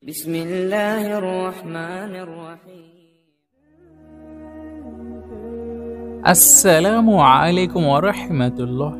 বিসমিল্লাহির রহমানির রহিম। আসসালামু আলাইকুম ওয়া রাহমাতুল্লাহ।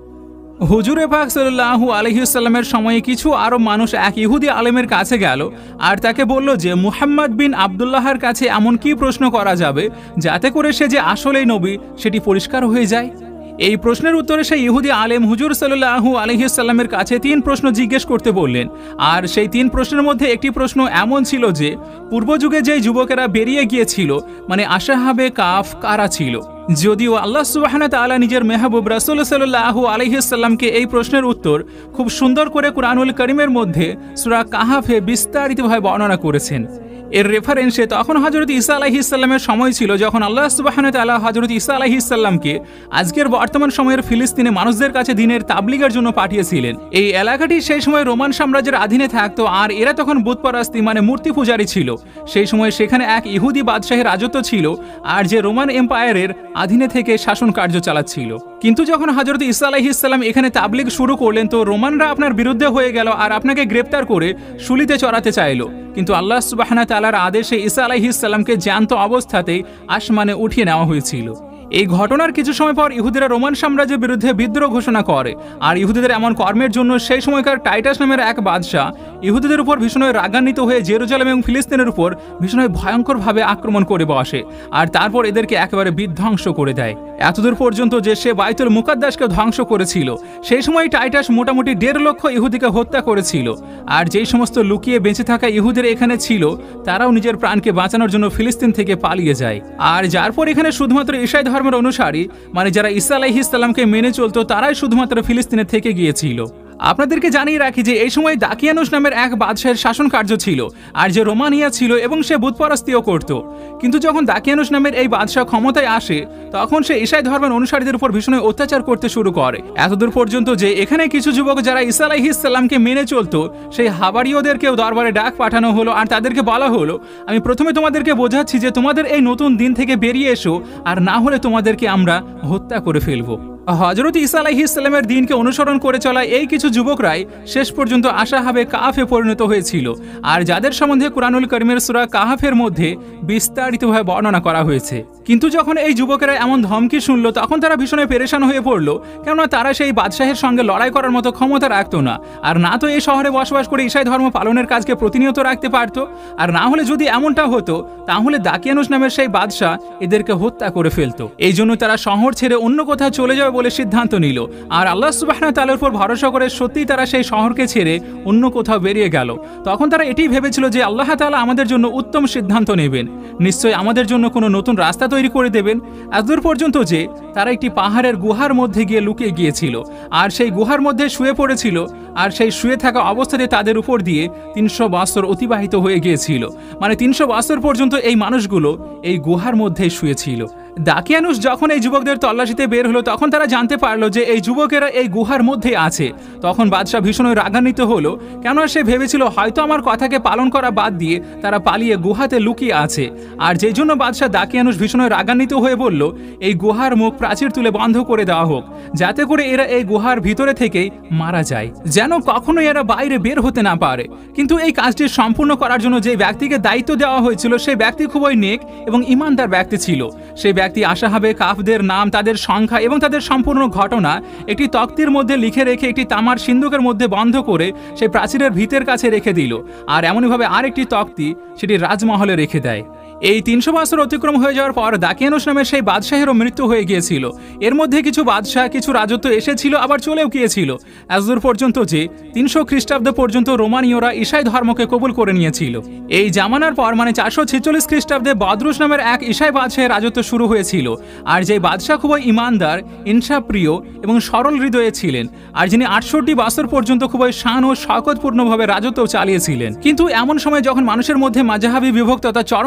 হুজুরে পাক সাল্লাল্লাহু আলাইহি ওয়াসাল্লামের সময়ে কিছু আরব মানুষ এক ইহুদি আলেমের কাছে গেল আর তাকে বলল যে মুহাম্মদ বিন আব্দুল্লাহর কাছে এমন কি প্রশ্ন করা যাবে যাতে করে সে যে আসলেই নবী সেটি পরিষ্কার হয়ে যায়। এই প্রশ্নের উত্তরে সেই ইহুদি আলেম হুজুর সাল্লাল্লাহু আলাইহি ওয়াসাল্লামের কাছে 3 প্রশ্ন জিজ্ঞেস করতে বললেন। আর সেই 3 প্রশ্নের মধ্যে একটি প্রশ্ন এমন ছিল যে পূর্বযুগে যেই যুবকেরা বেরিয়ে গিয়েছিল মানে আসহাবে কাফ কারা ছিল। যদিও আল্লাহ সুবহানাহু ওয়া তাআলা নিজের মেহবুব রাসূল সাল্লাল্লাহু আলাইহি ওয়াসাল্লামকে এই প্রশ্নের উত্তর খুব সুন্দর করে কুরআনুল কারীমের মধ্যে সূরা কাহাফে বিস্তারিতভাবে বর্ণনা করেছেন। এর রেফারেন্সে তখন হযরত ঈসা আলাইহিস সালামের সময় ছিল যখন আল্লাহ সুবহানাহু ওয়া তাআলা হযরত ঈসা আলাইহিস সালামকে আজকের বর্তমান সময়ের ফিলিস্তিনে মানুষদের কাছে দ্বীনের তাবলীগের জন্য পাঠিয়েছিলেন। এই এলাকাটি সেই সময় রোমান সাম্রাজ্যের অধীনে থাকতো আর এরা তখন বুতপরস্তি মানে মূর্তি পূজারী ছিল। সেই সময় সেখানে এক ইহুদি বাদশাহের রাজত্ব ছিল আর যে রোমান এম্পায়ারের অধীনে থেকে শাসন কার্য চালাচ্ছিল। কিন্তু যখন হযরত ঈসা আলাইহিস সালাম এখানে তাবলীগ শুরু করলেন তো রোমানরা আপনার বিরুদ্ধে হয়ে গেল আর আপনাকে গ্রেফতার করে শুলিতে চড়াতে চাইল। কিন্তু আল্লাহ সুবহানাহু ওয়া তাআলার আদেশে ঈসা আলাইহিস সালামকে জ্যান্ত অবস্থাতেই আসমানে উঠিয়ে নেওয়া হয়েছিল। এই ঘটনার কিছু সময় পর ইহুদিরা রোমান সাম্রাজ্যের বিরুদ্ধে বিদ্রোহ ঘোষণা করে আর ইহুদিদের এমন কর্মের জন্য সেই সময়কার টাইটাস নামের এক বাদশা ইহুদিদের উপর ভীষণভাবে রাগান্বিত হয়ে জেরুজালেম এবং ফিলিস্তিনের উপর ভীষণভাবে ভয়ঙ্করভাবে আক্রমণ করে বসে আর তারপর এদেরকে একেবারে বিধ্বংস করে দেয়। এতদূর পর্যন্ত যে সে বাইতুল মুকাদ্দাসকে ধ্বংস করেছিল। সেই সময় টাইটাস মোটামুটি 1.5 লক্ষ ইহুদিকে হত্যা করেছিল আর যেই সমস্ত লুকিয়ে বেঁচে থাকা ইহুদিরা এখানে ছিল তারাও নিজের প্রাণকে বাঁচানোর জন্য ফিলিস্তিন থেকে পালিয়ে যায়। আর যার পর এখানে শুধুমাত্র ঈসাই ধর্মের অনুসারী মানে যারা ঈসা আলাইহিস সালামকে মেনে চলতো তারাই শুধুমাত্র ফিলিস্তিনে থেকে গিয়েছিল। আপনাদেরকে জানিয়ে রাখি যে এই সময় দাকিয়ানুস নামের এক বাদশাহের শাসন কার্য ছিল আর যে রোমানিয়া ছিল এবং সে বুতপরস্তিও করত। কিন্তু যখন দাকিয়ানুস নামের এই বাদশাহ ক্ষমতায় আসে তখন সে ঈসাই ধর্মের অনুসারীদের উপর ভীষণ অত্যাচার করতে শুরু করে এতদূর পর্যন্ত যে এখানে কিছু যুবক যারা ঈসা আলাইহিস সালামকে মেনে চলতো সেই হাবারীয়দেরকেও দরবারে ডাক পাঠানো হলো আর তাদেরকে বলা হলো আমি প্রথমে তোমাদেরকে বোঝাচ্ছি যে তোমাদের এই নতুন দিন থেকে বেরিয়ে এসো আর না হলে তোমাদেরকে আমরা হত্যা করে ফেলবো। হযরত ঈসা আলাইহিস সালামের দ্বীনকে অনুসরণ করে চলা এই কিছু যুবকরাই শেষ পর্যন্ত আসহাবে কাফে পরিণত হয়েছিল আর যাদের সম্বন্ধে কুরআনুল কারীমের সূরা কাহাফের মধ্যে বিস্তারিতভাবে বর্ণনা করা হয়েছে। কিন্তু যখন এই যুবকেরা এমন ধমকি শুনল তখন তারা ভীষণ পেরেশান হয়ে পড়ল, কেননা তারা সেই বাদশাহের সঙ্গে লড়াই করার মতো ক্ষমতা রাখতো না আর না তো এই শহরে বসবাস করে ঈসাই ধর্ম পালনের কাজকে প্রতিনিয়ত রাখতে পারত আর না হলে যদি এমনটা হতো তাহলে দাকিয়ানুস নামের সেই বাদশাহ এদেরকে হত্যা করে ফেলতো। এই জন্য তারা শহর ছেড়ে অন্য কোথাও চলে যাবে বলে সিদ্ধান্ত নিল আর আল্লাহ সুবহানাহু ওয়া তাআলার উপর ভরসা করে সত্যিই তারা সেই শহরকে ছেড়ে অন্য কোথাও বেরিয়ে গেল। তখন তারা এটাই ভেবেছিল যে আল্লাহ তাআলা আমাদের জন্য উত্তম সিদ্ধান্ত নেবেন, নিশ্চয়ই আমাদের জন্য কোনো নতুন রাস্তা তৈরি করে দেবেন। এতদূর পর্যন্ত যে তারা একটি পাহাড়ের গুহার মধ্যে গিয়ে লুকিয়ে গিয়েছিল আর সেই গুহার মধ্যে শুয়ে পড়েছিল আর সেই শুয়ে থাকা অবস্থাতে তাদের উপর দিয়ে 300 বছর অতিবাহিত হয়ে গিয়েছিল। মানে 300 বছর পর্যন্ত এই মানুষগুলো এই গুহার মধ্যেই শুয়েছিল। দাকিয়ানুস যখন এই যুবকদের তল্লাশিতে বের হলো তখন তারা জানতে পারলো যে এই যুবকেরা এই গুহার মধ্যে আছে। তখন বাদশাহ ভীষণ রাগান্বিত হলো, কেননা সে ভেবেছিল হয়তো আমার কথাকে পালন করা বাদ দিয়ে তারা পালিয়ে গুহাতে লুকিয়ে আছে। আর যেই জন্য বাদশাহ দাকিয়ানুস ভীষণ রাগান্বিত হয়ে বলল এই গুহার মুখ প্রাচীর তুলে বন্ধ করে দেওয়া হোক যাতে করে এরা এই গুহার ভিতরে থেকেই মারা যায়, যেন কখনোই এরা বাইরে বের হতে না পারে। কিন্তু এই কাজটি সম্পূর্ণ করার জন্য যে ব্যক্তিকে দায়িত্ব দেওয়া হয়েছিল সেই ব্যক্তি খুবই নেক এবং ইমানদার ব্যক্তি ছিল। সেই ব্যক্তি আসহাবে কাফদের নাম, তাদের সংখ্যা এবং তাদের সম্পূর্ণ ঘটনা একটি তক্তির মধ্যে লিখে রেখে একটি তামার সিন্ধুকের মধ্যে বন্ধ করে সেই প্রাচীরের ভিতের কাছে রেখে দিল আর এমনইভাবে আরেকটি তক্তি সেটি রাজমহলে রেখে দেয়। এই 300 বছর অতিক্রম হয়ে যাওয়ার পর দাকিয়ানুস নামের সেই বাদশাহেরও মৃত্যু হয়ে গিয়েছিল। এর মধ্যে কিছু বাদশাহ কিছু রাজত্ব এসেছিল আবার চলেও গিয়েছিল এতদূর পর্যন্ত যে 300 খ্রিস্টাব্দ পর্যন্ত রোমানীয়রা ঈসাই ধর্মকে কবুল করে নিয়েছিল। এই জামানার পর মানে 446 খ্রিস্টাব্দে বদরুস নামের এক ঈসাই বাদশাহের রাজত্ব শুরু হয়েছিল আর যে বাদশাহ খুবই ইমানদার, ইনসাফপ্রিয় এবং সরল হৃদয়ে ছিলেন আর যিনি 68 বছর পর্যন্ত খুবই শান ও শকতপূর্ণভাবে রাজত্ব চালিয়েছিলেন। কিন্তু এমন সময় যখন মানুষের মধ্যে মাযহাবী বিভক্ততা চরম পর্যায়ে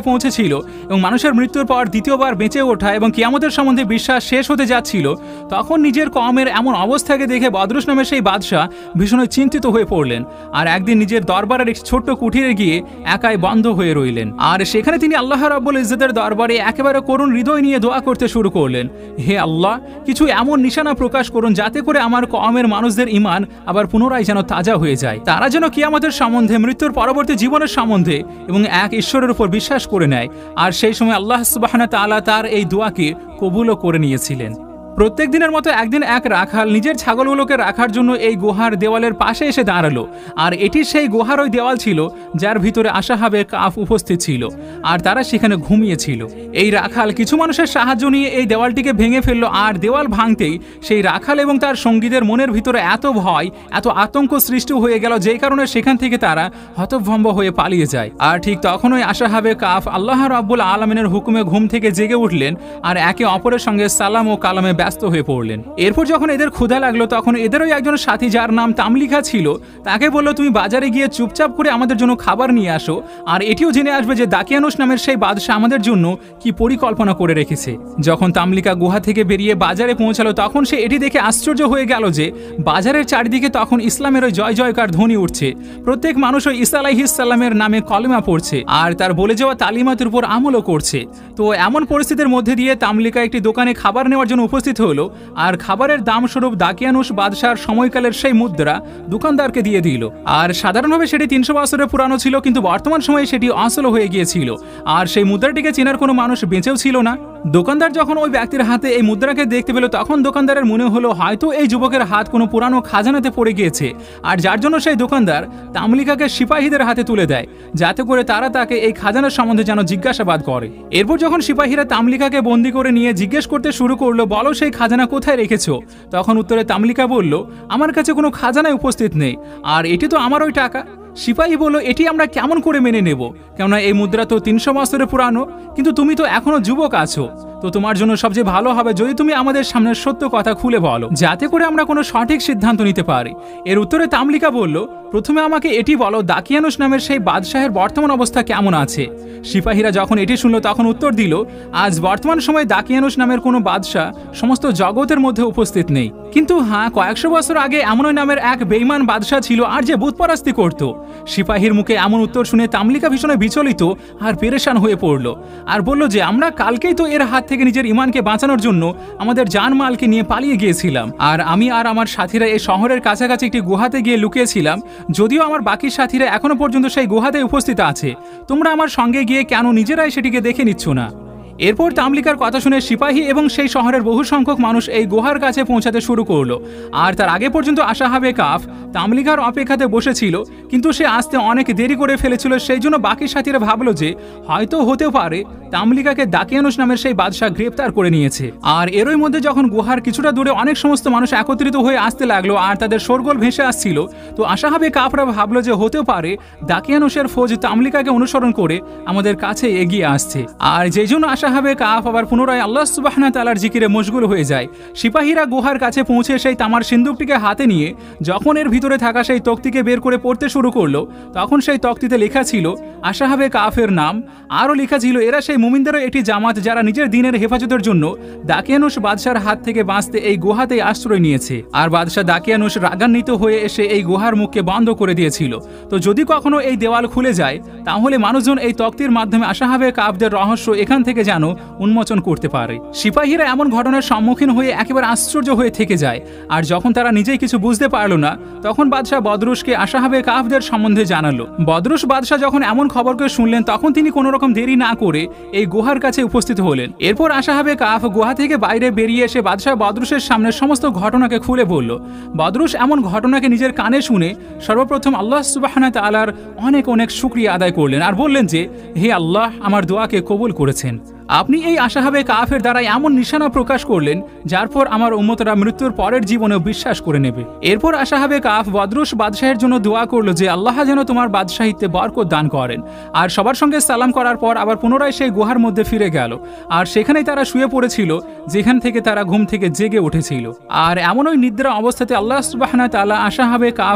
পৌঁছেছিল এবং মানুষের মৃত্যুর পর দ্বিতীয়বার বেঁচে ওঠা এবং কিয়ামতের সম্বন্ধে বিশ্বাস শেষ হতে যাচ্ছিল, তখন নিজের কওমের এমন অবস্থাকে দেখে বদরুস নামের সেই বাদশাহ ভীষণ চিন্তিত হয়ে পড়লেন। আর একদিন নিজের দরবারের একটি ছোট্ট কুঠিরে গিয়ে একাই বন্ধ হয়ে রইলেন। আর সেখানে তিনি আল্লাহ রাব্বুল ইজ্জতের দরবারে একেবারে করুণ হৃদয় নিয়ে দোয়া করতে শুরু করলেন, হে আল্লাহ, কিছু এমন নিশানা প্রকাশ করুন যাতে করে আমার কওমের মানুষদের ঈমান আবার পুনরায় যেন তাজা হয়ে যায়, তারা যেন কিয়ামতের সম্বন্ধে, মৃত্যুর পরবর্তী জীবনের সম্বন্ধে এবং এক ঈশ্বরের উপর বিশ্বাস করে নেয়। আর সেই সময় আল্লাহ সুবহানাহু ওয়া তাআলা তার এই দোয়াকে কবুলও করে নিয়েছিলেন। প্রত্যেক দিনের মতো একদিন এক রাখাল নিজের ছাগলগুলোকে রাখার জন্য এই গুহার দেওয়ালের পাশে এসে দাঁড়ালো। আর এটি সেই গুহার ওই দেওয়াল ছিল যার ভিতরে আসহাবে কাফ উপস্থিত ছিল, আর তারা সেখানে ঘুমিয়েছিল। এই রাখাল কিছু মানুষের সাহায্য নিয়ে এই দেওয়ালটিকে ভেঙে ফেললো। আর দেওয়াল ভাঙতেই সেই রাখাল এবং তার সঙ্গীদের মনের ভিতরে এত ভয়, এত আতঙ্ক সৃষ্টি হয়ে গেল, যেই কারণে সেখান থেকে তারা হতভম্ব হয়ে পালিয়ে যায়। আর ঠিক তখনই আসহাবে কাফ আল্লাহ রাব্বুল আলামিনের হুকুমে ঘুম থেকে জেগে উঠলেন আর একে অপরের সঙ্গে সালাম ও কালামে ব্যস্ত হয়ে পড়লেন। এরপর যখন এদের ক্ষুধা লাগলো, তখন এদেরই একজন সাথী, যার নাম তামলিকা ছিল, তাকে বলল, তুমি বাজারে গিয়ে চুপচাপ করে আমাদের জন্য খাবার নিয়ে আসো, আর এটিও জেনে আসবে যে দাকিয়ানুস নামের সেই বাদশাহ আমাদের জন্য কি পরিকল্পনা করে রেখেছে। যখন তামলিকা গুহা থেকে বেরিয়ে বাজারে পৌঁছালো, তখন সে এটি দেখে আশ্চর্য হয়ে গেল যে বাজারের চারিদিকে তখন ইসলামের ওই জয় জয়কার ধ্বনি উঠছে। প্রত্যেক মানুষ ওই ঈসা আলাইহিস সালামের নামে কলেমা পড়ছে আর তার বলে যাওয়া তালিমাতের উপর আমলও করছে। তো এমন পরিস্থিতির মধ্যে দিয়ে তামলিকা একটি দোকানে খাবার নেওয়ার জন্য উপস্থিত হলো, আর খাবারের দাম স্বরূপ দাকিয়ানুস বাদশার সময়কালের সেই মুদ্রা দোকানদারকে দিয়ে দিল। আর সাধারণভাবে সেটি 300 বছরের পুরানো ছিল, কিন্তু বর্তমান সময়ে সেটি আসল হয়ে গিয়েছিল, আর সেই মুদ্রাটিকে চেনার কোনো মানুষ বেঁচেও ছিল না। দোকানদার যখন ওই ব্যক্তির হাতে এই মুদ্রাকে দেখতে পেল, তখন দোকানদারের মনে হলো হয়তো এই যুবকের হাত কোনো পুরানো খাজানাতে পড়ে গিয়েছে, আর যার জন্য সেই দোকানদার তামলিকাকে সিপাহীদের হাতে তুলে দেয়, যাতে করে তারা তাকে এই খাজানার সম্বন্ধে যেন জিজ্ঞাসাবাদ করে। এরপর যখন সিপাহীরা তামলিকাকে বন্দী করে নিয়ে জিজ্ঞেস করতে শুরু করলো, বলো সেই খাজানা কোথায় রেখেছো? তখন উত্তরে তামলিকা বলল, আমার কাছে কোনো খাজানায় উপস্থিত নেই, আর এটি তো আমার ওই টাকা। সিপাহী বলল, এটি আমরা কেমন করে মেনে নেব, কেননা এই মুদ্রা তো 300 বছরের পুরানো, কিন্তু তুমি তো এখনো যুবক আছো, তো তোমার জন্য সবচেয়ে ভালো হবে যদি তুমি আমাদের সামনে সত্য কথা খুলে বলো, যাতে করে আমরা কোনো সঠিক সিদ্ধান্ত নিতে পারি। এর উত্তরে তামলিকা বলল, প্রথমে আমাকে এটি বলো, দাকিয়ানুস নামের সেই বাদশাহের বর্তমান অবস্থা কেমন আছে? সিপাহীরা যখন এটি শুনল, তখন উত্তর দিল, আজ বর্তমান সময়ে দাকিয়ানুস নামের কোনো বাদশাহ সমস্ত জগতের মধ্যে উপস্থিত নেই, কিন্তু হ্যাঁ, কয়েকশো বছর আগে এমনই নামের এক বেঈমান বাদশাহ ছিল, আর যে বুতপরাস্তি করত। সিপাহীর মুখে এমন উত্তর শুনে তামলিকা ভীষণ বিচলিত আর পেরেশান হয়ে পড়ল, আর বলল যে আমরা কালকেই তো এর হাত থেকে নিজের ইমানকে বাঁচানোর জন্য আমাদের জানমালকে নিয়ে পালিয়ে গিয়েছিলাম, আর আমি আর আমার সাথীরা এই শহরের কাছাকাছি একটি গুহাতে গিয়ে লুকিয়েছিলাম, যদিও আমার বাকি সাথীরা এখনো পর্যন্ত সেই গুহাতে উপস্থিত আছে। তোমরা আমার সঙ্গে গিয়ে কেন নিজেরাই সেটিকে দেখে নিচ্ছ না? এরপর তামলিকার কথা শুনে সিপাহী এবং সেই শহরের বহু সংখ্যক মানুষ এই গুহার কাছে পৌঁছাতে শুরু করলো। আর তার আগে পর্যন্ত আসহাবে কাফ তামলিকার অপেক্ষাতে বসেছিল, কিন্তু সে আসতে অনেক দেরি করে ফেলেছিল। সেই জন্য বাকি সাথীরা ভাবলো যে হয়তো হতে পারে তামলিকাকে দাকিয়ানুস নামের সেই বাদশাহ গ্রেপ্তার করে নিয়েছে। আর এরই মধ্যে যখন গুহার কিছুটা দূরে অনেক সমস্ত মানুষ একত্রিত হয়ে আসতে লাগলো আর তাদের শোরগোল ভেসে আসছিল, তো আসহাবে কাফরা ভাবলো যে হতে পারে দাকিয়ানুসের ফৌজ তামলিকাকে অনুসরণ করে আমাদের কাছে এগিয়ে আসছে। আর যেই জন্য আসহাবে কাফ আবার পুনরায় আল্লাহ সুবহানাহু ওয়া তাআলার জিকিরে মশগুল হয়ে যায়। সিপাহীরা গুহার কাছে পৌঁছে সেই তামার সিন্দুকটিকে হাতে নিয়ে যখন এর ভিতরে থাকা সেই তক্তিকে বের করে পড়তে শুরু করলো, তখন সেই তক্তিতে লেখা ছিল আসহাবে কাফের নাম। আরও লেখা ছিল এরা সেই মুমিনদেরও একটি জামাত যারা নিজের দিনের হেফাজতের জন্য দাকিয়ানুস বাদশার হাত থেকে বাঁচতে এই গুহাতেই আশ্রয় নিয়েছে। আর বাদশাহ দাকিয়ানুস রাগান্বিত হয়ে এসে এই গুহার মুখকে বন্ধ করে দিয়েছিল। তো যদি কখনো এই দেওয়াল খুলে যায়, তাহলে মানুষজন এই তক্তির মাধ্যমে আসহাবে কাফদের রহস্য এখান থেকে যেন উন্মোচন করতে পারে। সিপাহীরা এমন ঘটনার সম্মুখীন হয়ে একেবারে আশ্চর্য হয়ে থেকে যায়। আর যখন তারা নিজেই কিছু বুঝতে পারল না, তখন বাদশাহ বদরুসকে আসহাবে কাফদের সম্বন্ধে জানালো। বদরুস বাদশাহ যখন এমন খবরকে শুনলেন, তখন তিনি কোনো রকম দেরি না করে এই গুহার কাছে উপস্থিত হলেন। এরপর আসহাবে কাফ গুহা থেকে বাইরে বেরিয়ে এসে বাদশাহ বদরুসের সামনে সমস্ত ঘটনাকে খুলে বলল। বদরুস এমন ঘটনাকে নিজের কানে শুনে সর্বপ্রথম আল্লাহ সুবহানাহু ওয়া তাআলার অনেক অনেক শুকরিয়া আদায় করলেন আর বললেন যে, হে আল্লাহ, আমার দোয়াকে কবুল করেছেন। আপনি এই আসহাবে কাফের দ্বারা এমন নিশানা প্রকাশ করলেন যার পর আমার উম্মতরা মৃত্যুর পরের জীবনেও বিশ্বাস করে নেবে। এরপর আসহাবে কাফ বদরুস বাদশাহের জন্য দোয়া করলো যে আল্লাহ যেন তোমার বাদশাহিত্বে বরকত দান করেন। আর সবার সঙ্গে সালাম করার পর আবার পুনরায় সেই গুহার মধ্যে ফিরে গেল। আর সেখানেই তারা শুয়ে পড়েছিল যেখান থেকে তারা ঘুম থেকে জেগে উঠেছিল। আর এমন ওই নিদ্রা অবস্থাতে আল্লাহ সুবহানাহু ওয়া তাআলা আসহাবে কাফকে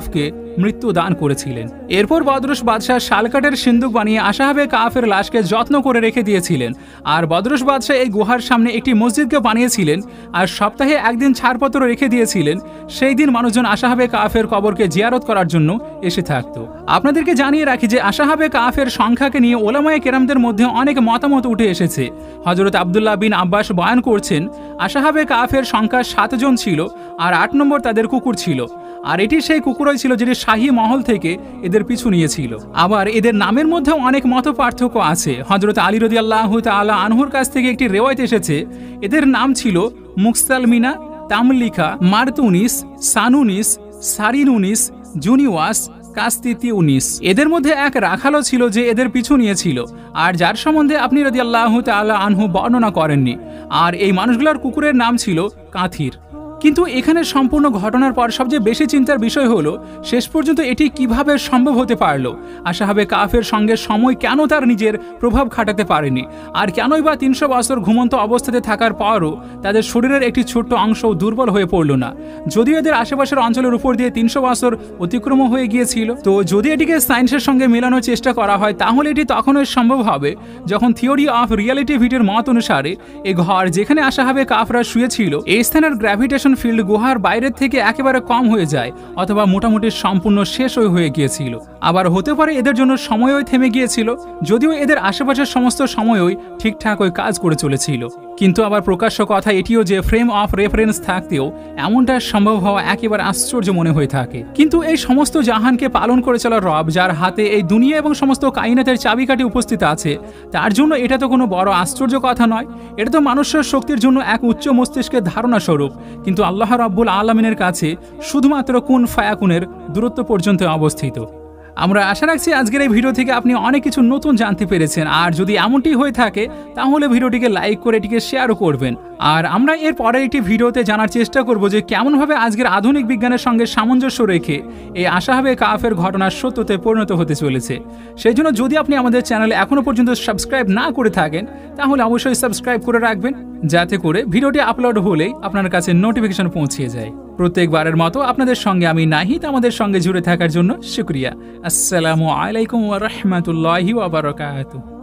মৃত্যু দান করেছিলেন। এরপর বদরুস বাদশাহ শালকাঠের সিন্দুক বানিয়ে আশহাবে কাফের লাশকে যত্ন করে রেখে দিয়েছিলেন। আর বদরুস বাদশাহ এই গুহার সামনে একটি মসজিদকে বানিয়েছিলেন আর সপ্তাহে একদিন ছাড়পত্র রেখে দিয়েছিলেন। সেই দিন মানুষজন আশহাবে কাফের কবরকে জিয়ারত করার জন্য এসে থাকত। আপনাদেরকে জানিয়ে রাখি যে আশহাবে কাফের সংখ্যাকে নিয়ে ওলামায়ে কেরামদের মধ্যে অনেক মতামত উঠে এসেছে। হযরত আব্দুল্লাহ বিন আব্বাস বয়ান করছেন, আশহাবে কাফের সংখ্যা 7 জন ছিল আর 8 নম্বর তাদের কুকুর ছিল। আর এটি সেই কুকুরই ছিল যেটি শাহী মহল থেকে এদের পিছু নিয়েছিল। আবার এদের নামের মধ্যেও অনেক মত পার্থক্য আছে। হযরত আলী রাদিয়াল্লাহু তাআলা আনহুর কাছ থেকে একটি রিওয়ায়াত এসেছে, এদের নাম ছিল মুকসালমিনা, তামলিকা, মারতুনিস, সানুনিস, সারিনুনিস, জুনিওয়াস, কাস্তিতিউনিস। এদের মধ্যে এক রাখালও ছিল যে এদের পিছু নিয়েছিল আর যার সম্বন্ধে আপনি রাদিয়াল্লাহু তাআলা আনহু বর্ণনা করেননি। আর এই মানুষগুলোর কুকুরের নাম ছিল কাথির। কিন্তু এখানে সম্পূর্ণ ঘটনার পর সবচেয়ে বেশি চিন্তার বিষয় হলো শেষ পর্যন্ত এটি কিভাবে সম্ভব হতে পারলো। আশহাবে কাফের সঙ্গে সময় কেন তার নিজের প্রভাব খাটাতে পারেনি, আর কেনই বা 300 বছর ঘুমন্ত অবস্থাতে থাকার পরও তাদের শরীরের একটি ছোট্ট অংশও দুর্বল হয়ে পড়ল না। যদিও এদের আশেপাশের অঞ্চলের উপর দিয়ে 300 বছর অতিক্রম হয়ে গিয়েছিল, তো যদি এটিকে সায়েন্সের সঙ্গে মেলানোর চেষ্টা করা হয় তাহলে এটি তখনই সম্ভব হবে যখন থিওরি অফ রিয়ালিটিভিটির মত অনুসারে এই ঘর যেখানে আশহাবে কাফরা শুয়েছিল এই স্থানের গ্র্যাভিটেশন ফিল্ড গুহার বাইরের থেকে একেবারে কম হয়ে যায় অথবা মোটামুটি সম্পূর্ণ শেষ হয়ে গিয়েছিল। আবার হতে পারে এদের জন্য সময়ই থেমে গিয়েছিল, যদিও এদের আশেপাশের সমস্ত সময়ই ঠিকঠাক ওই কাজ করে চলেছিল। কিন্তু আবার প্রকাশ্য কথা এটিও যে ফ্রেম অফ রেফারেন্স থাকতেও এমনটা সম্ভব হওয়া একেবারে আশ্চর্য মনে হয়ে থাকে। কিন্তু এই সমস্ত জাহানকে পালন করে চলা রব, যার হাতে এই দুনিয়া এবং সমস্ত কায়নাতের চাবিকাঠি উপস্থিত আছে, তার জন্য এটা তো কোনো বড় আশ্চর্য কথা নয়। এটা তো মানুষের শক্তির জন্য এক উচ্চ মস্তিষ্কের ধারণা স্বরূপ। কিন্তু আল্লাহ রাব্বুল আলামিনের কাছে শুধুমাত্র কুন ফায়াকুনের দূরত্ব পর্যন্ত অবস্থিত। আমরা আশা রাখছি আজকের এই ভিডিও থেকে আপনি অনেক কিছু নতুন জানতে পেরেছেন। আর যদি এমনটি হয়ে থাকে তাহলে ভিডিওটিকে লাইক করে এটিকে শেয়ারও করবেন। আর আমরা এর পরের একটি ভিডিওতে জানার চেষ্টা করব যে কেমনভাবে আজকের আধুনিক বিজ্ঞানের সঙ্গে সামঞ্জস্য রেখে এই আশহাবে কাফের ঘটনার সত্যতে পরিণত হতে চলেছে। সেই জন্য যদি আপনি আমাদের চ্যানেলে এখনো পর্যন্ত সাবস্ক্রাইব না করে থাকেন তাহলে অবশ্যই সাবস্ক্রাইব করে রাখবেন, যাতে করে ভিডিওটি আপলোড হলেই আপনার কাছে নোটিফিকেশন পৌঁছে যায়। প্রত্যেকবারের মতো আপনাদের সঙ্গে আমি নাহিদ, আমাদের সঙ্গে জুড়ে থাকার জন্য শুকরিয়া। আসসালামু আলাইকুম ওয়া রাহমাতুল্লাহি ওয়া বারাকাতুহু।